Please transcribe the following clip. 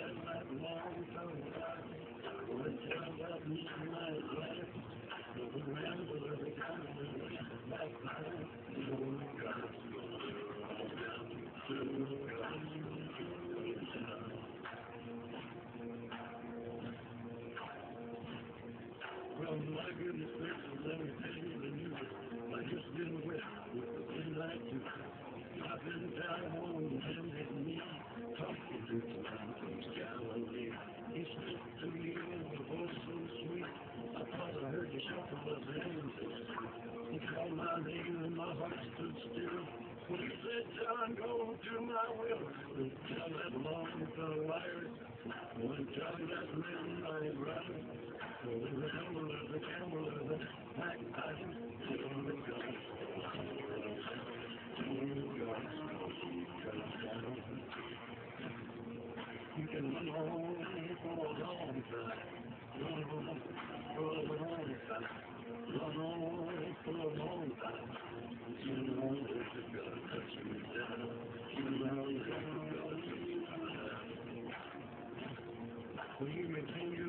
Well, my goodness gracious, let me tell you the news. I just been wet with the midnight dew. I've been down on bended knee, talking to the man from Galilee. He spoke to me with a voice so sweet. I thought I heard the shuffle of the angels. He called my name and my heart stood still. When he said, John, go do my will. Tell that long the liar. One time that midnight ride. The gambler, the backbiting, killing the gun. You can run on for a long time. Run on for a long time. Run on for a long time. You know that the gun cuts me down. You know that the gun cuts me down. Well, you may continue